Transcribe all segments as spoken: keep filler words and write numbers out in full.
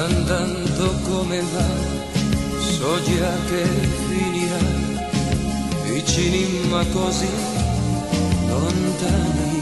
andando come va, so già che finirà, vicini ma così lontani.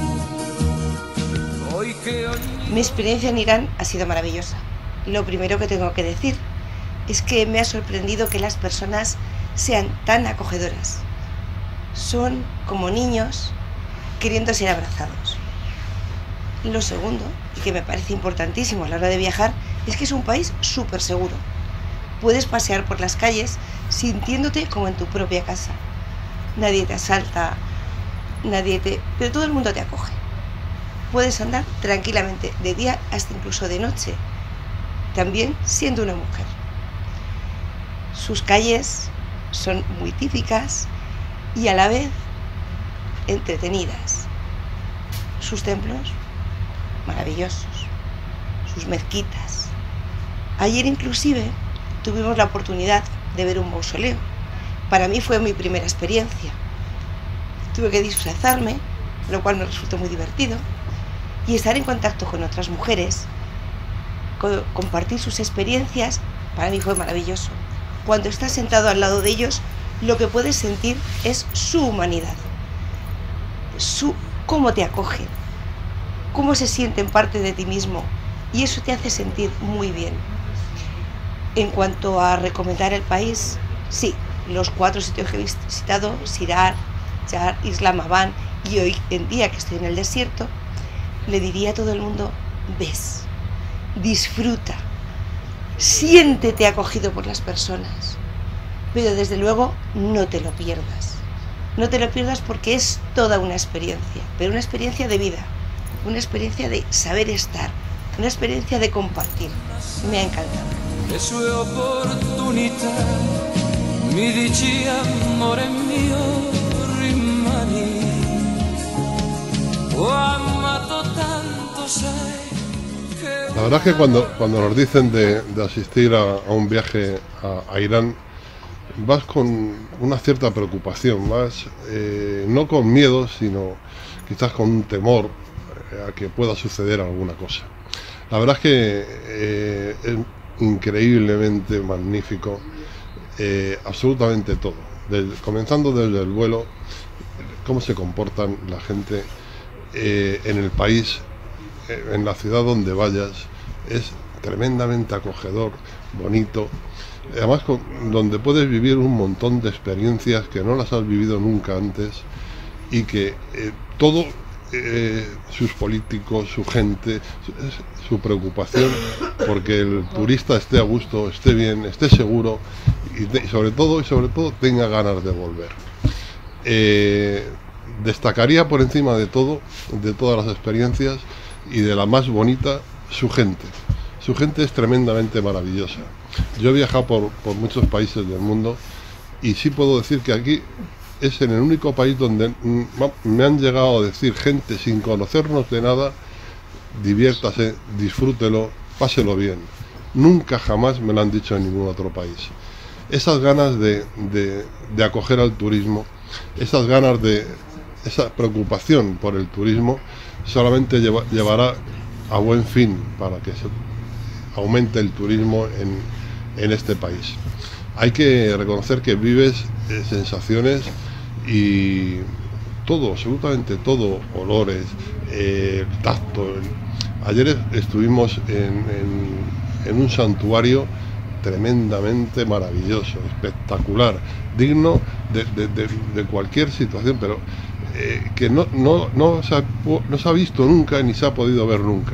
Hoy che ogni... Mi experiencia en Irán ha sido maravillosa. Lo primero que tengo que decir es que me ha sorprendido que las personas sean tan acogedoras. Son como niños queriendo ser abrazados. Lo segundo, y que me parece importantísimo a la hora de viajar, es que es un país súper seguro. Puedes pasear por las calles sintiéndote como en tu propia casa. Nadie te asalta, nadie te... pero todo el mundo te acoge. Puedes andar tranquilamente, de día hasta incluso de noche, también siendo una mujer. Sus calles son muy típicas y a la vez entretenidas. Sus templos, maravillosos. Sus mezquitas. Ayer inclusive tuvimos la oportunidad de ver un mausoleo. Para mí fue mi primera experiencia. Tuve que disfrazarme, lo cual me resultó muy divertido, y estar en contacto con otras mujeres, co- compartir sus experiencias, para mí fue maravilloso. Cuando estás sentado al lado de ellos, lo que puedes sentir es su humanidad, su cómo te acogen, cómo se sienten parte de ti mismo, y eso te hace sentir muy bien. En cuanto a recomendar el país, sí, los cuatro sitios que he visitado, Sirar, Char, Islamabad, y hoy en día que estoy en el desierto, le diría a todo el mundo: ves, disfruta, siéntete acogido por las personas, pero desde luego no te lo pierdas. No te lo pierdas porque es toda una experiencia, pero una experiencia de vida, una experiencia de saber estar, una experiencia de compartir. Me ha encantado. Le sue opportunità, mi dici amore mio rimani, ho amato tanto sai che... La verdad es que cuando, cuando nos dicen de, de asistir a, a un viaje a, a Irán, vas con una cierta preocupación, vas eh, no con miedo, sino quizás con un temor a que pueda suceder alguna cosa. La verdad es que eh, es increíblemente magnífico, eh, absolutamente todo, desde, comenzando desde el vuelo, cómo se comportan la gente eh, en el país, eh, en la ciudad donde vayas, es tremendamente acogedor, bonito, además con, donde puedes vivir un montón de experiencias que no las has vivido nunca antes, y que eh, todo, eh, sus políticos, su gente, su, su preocupación porque el turista esté a gusto, esté bien, esté seguro, y, de, y sobre todo y sobre todo tenga ganas de volver. Eh, destacaría por encima de todo, de todas las experiencias y de la más bonita, su gente. Su gente es tremendamente maravillosa. Yo he viajado por, por muchos países del mundo y sí puedo decir que aquí es en el único país donde me han llegado a decir gente sin conocernos de nada: diviértase, disfrútelo, páselo bien. Nunca jamás me lo han dicho en ningún otro país. Esas ganas de, de, de acoger al turismo, esas ganas de, esa preocupación por el turismo solamente lleva, llevará a buen fin para que se aumente el turismo en, en este país. Hay que reconocer que vives eh, sensaciones y todo, absolutamente todo, olores, eh, tacto. Ayer estuvimos en, en, en un santuario tremendamente maravilloso, espectacular, digno de, de, de, de cualquier situación, pero eh, que no, no, no, se ha, no se ha visto nunca ni se ha podido ver nunca.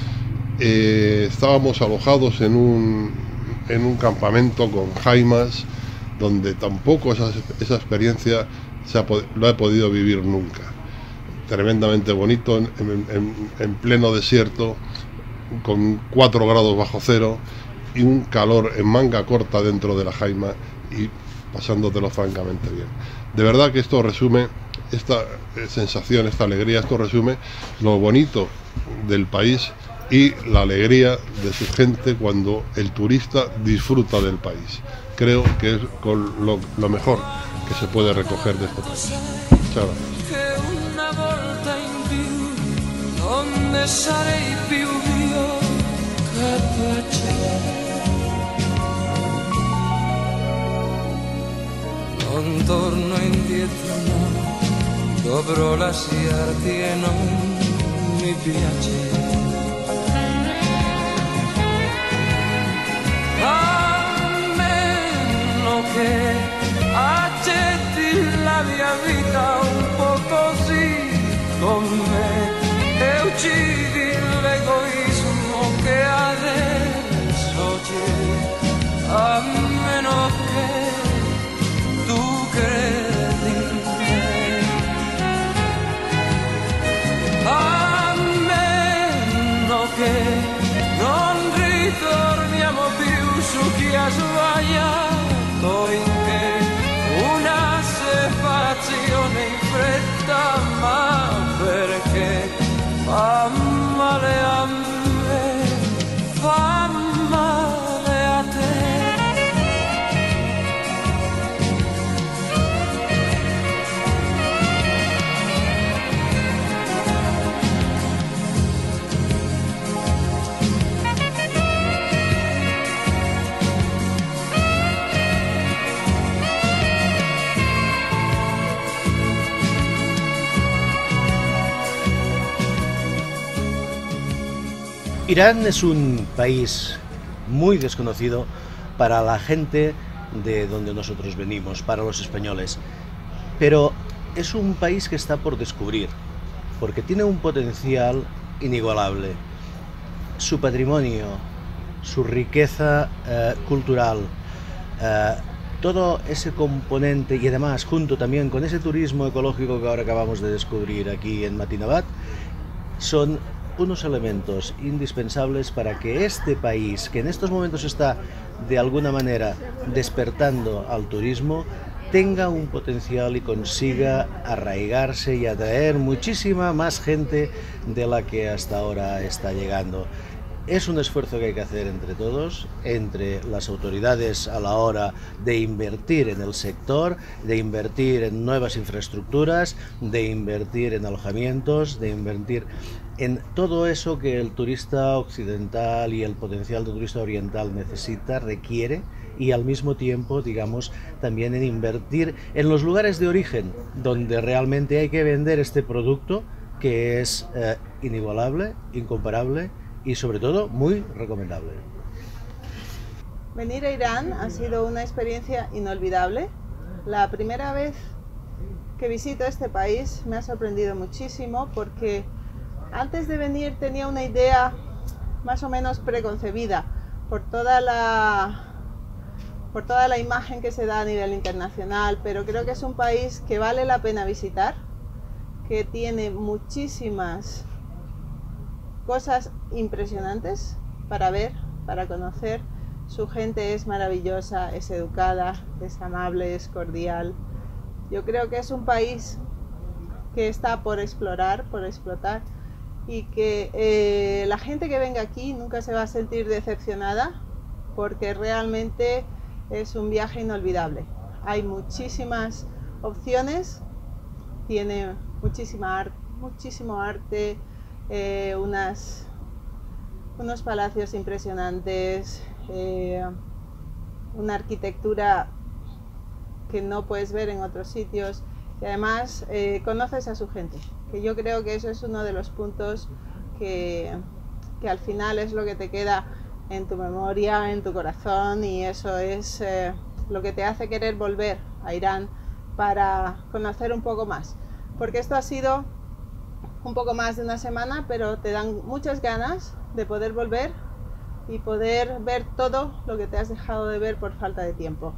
Eh, estábamos alojados en un, en un campamento con jaimas, donde tampoco esa, esa experiencia se ha, lo he podido vivir nunca. Tremendamente bonito, en, en, en pleno desierto, con cuatro grados bajo cero y un calor en manga corta dentro de la jaima y pasándotelo francamente bien. De verdad que esto resume esta sensación, esta alegría, esto resume lo bonito del país y la alegría de su gente cuando el turista disfruta del país. Creo que es con lo, lo mejor que se puede recoger de este país. Muchas gracias. non torno indietro, no, dovrò lasciarti e non mi piace. A meno che accetti la mia vita un po' così com'è e uccidi l'egoismo che adesso c'è, a meno che tu credi in me, a meno che non ritorniamo più su chi ha sbagliato in che una separazione in fretta, ma perché fa male a me, fa male a te. Irán es un país muy desconocido para la gente de donde nosotros venimos, para los españoles, pero es un país que está por descubrir, porque tiene un potencial inigualable. Su patrimonio, su riqueza eh, cultural, eh, todo ese componente, y además junto también con ese turismo ecológico que ahora acabamos de descubrir aquí en Matinabad, son unos elementos indispensables para que este país, que en estos momentos está de alguna manera despertando al turismo, tenga un potencial y consiga arraigarse y atraer muchísima más gente de la que hasta ahora está llegando. Es un esfuerzo que hay que hacer entre todos, entre las autoridades a la hora de invertir en el sector, de invertir en nuevas infraestructuras, de invertir en alojamientos, de invertir en todo eso que el turista occidental y el potencial de turista oriental necesita, requiere, y al mismo tiempo, digamos, también en invertir en los lugares de origen, donde realmente hay que vender este producto que es eh, inigualable, incomparable y sobre todo muy recomendable. Venir a Irán ha sido una experiencia inolvidable. La primera vez que visito este país me ha sorprendido muchísimo porque antes de venir tenía una idea más o menos preconcebida por toda la, por toda la imagen que se da a nivel internacional, pero creo que es un país que vale la pena visitar, que tiene muchísimas cosas impresionantes para ver, para conocer. Su gente es maravillosa, es educada, es amable, es cordial. Yo creo que es un país que está por explorar, por explotar, y que eh, la gente que venga aquí nunca se va a sentir decepcionada porque realmente es un viaje inolvidable. Hay muchísimas opciones, tiene muchísima ar- muchísimo arte, eh, unas, unos palacios impresionantes, eh, una arquitectura que no puedes ver en otros sitios, y además eh, conoces a su gente, que yo creo que eso es uno de los puntos que, que al final es lo que te queda en tu memoria, en tu corazón, y eso es eh, lo que te hace querer volver a Irán para conocer un poco más, porque esto ha sido un poco más de una semana, pero te dan muchas ganas de poder volver y poder ver todo lo que te has dejado de ver por falta de tiempo.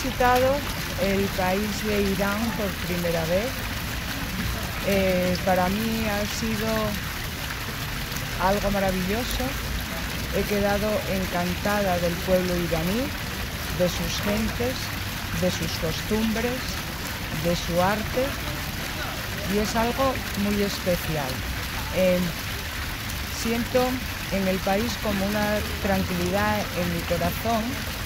visitado el país de Irán por primera vez. Eh, para mí ha sido algo maravilloso. He quedado encantada del pueblo iraní, de sus gentes, de sus costumbres, de su arte, y es algo muy especial. Eh, siento en el país como una tranquilidad en mi corazón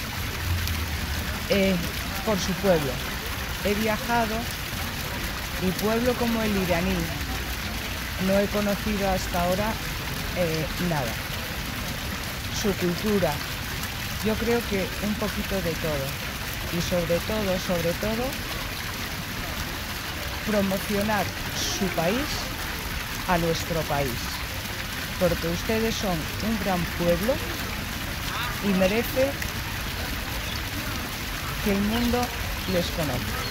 eh, por su pueblo. He viajado y pueblo como el iraní no he conocido hasta ahora eh, nada. Su cultura, yo creo que un poquito de todo, y sobre todo, sobre todo, promocionar su país a nuestro país, porque ustedes son un gran pueblo y merece que el mundo les conozca.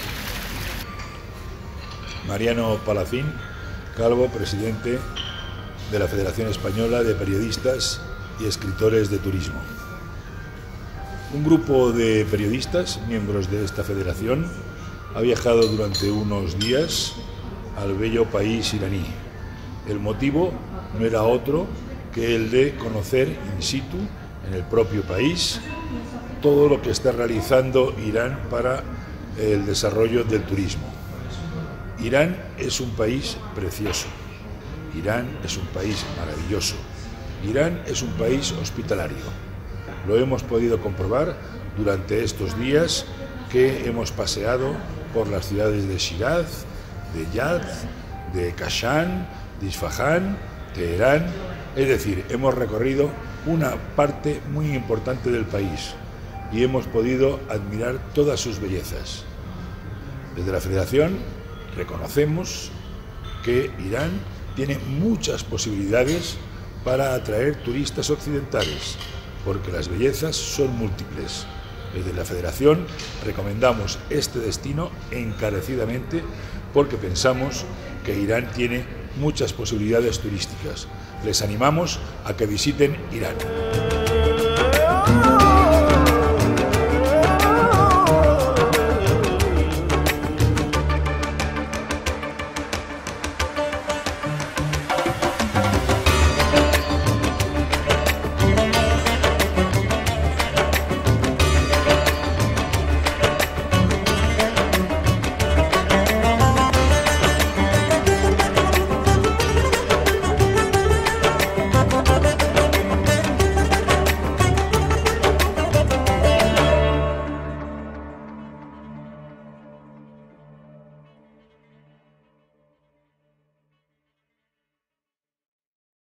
Mariano Palacín Calvo, presidente de la Federación Española de Periodistas y Escritores de Turismo. Un grupo de periodistas, miembros de esta federación, ha viajado durante unos días al bello país iraní. El motivo no era otro que el de conocer in situ, en el propio país, todo lo que está realizando Irán para el desarrollo del turismo. Irán es un país precioso, Irán es un país maravilloso, Irán es un país hospitalario. Lo hemos podido comprobar durante estos días que hemos paseado por las ciudades de Shiraz, de Yazd, de Kashan, de Isfahán, Teherán, es decir, hemos recorrido una parte muy importante del país y hemos podido admirar todas sus bellezas. Desde la Federación reconocemos que Irán tiene muchas posibilidades para atraer turistas occidentales, porque las bellezas son múltiples. Desde la Federación recomendamos este destino encarecidamente porque pensamos que Irán tiene muchas posibilidades turísticas. Les animamos a que visiten Irán.